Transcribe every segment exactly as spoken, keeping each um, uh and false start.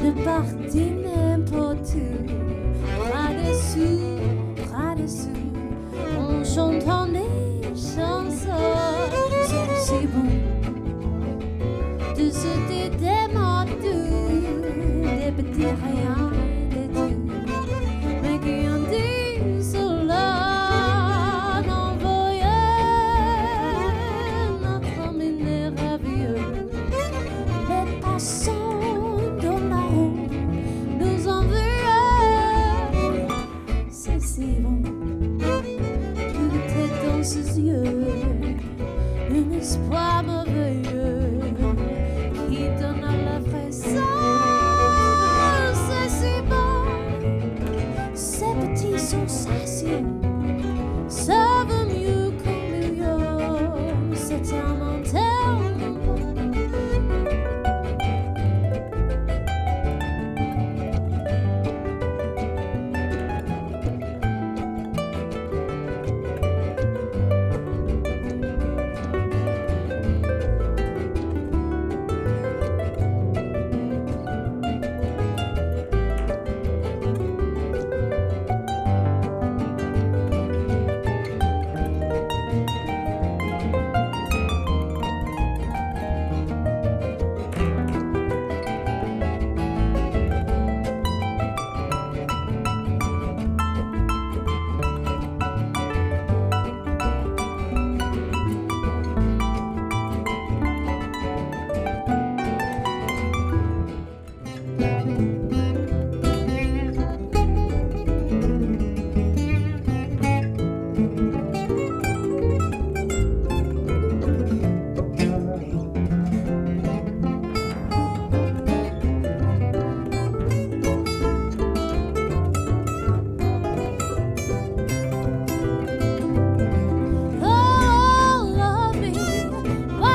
Je partis n'importe où, bras dessous, bras dessous, en chantant des chansons. C'est si bon de se dédaimer des petits riens de tout, mais qui ont dit cela n'envoyait notre minéralieux. Les passants dans la roue nous enviaient. C'est si bon de tête dans ses yeux, un espoir merveilleux qui donne à la fraîcheur. C'est si bon, ces petits sensations, ça vaut mieux qu'un million. C'est un menteur.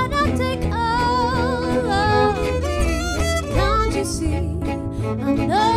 I know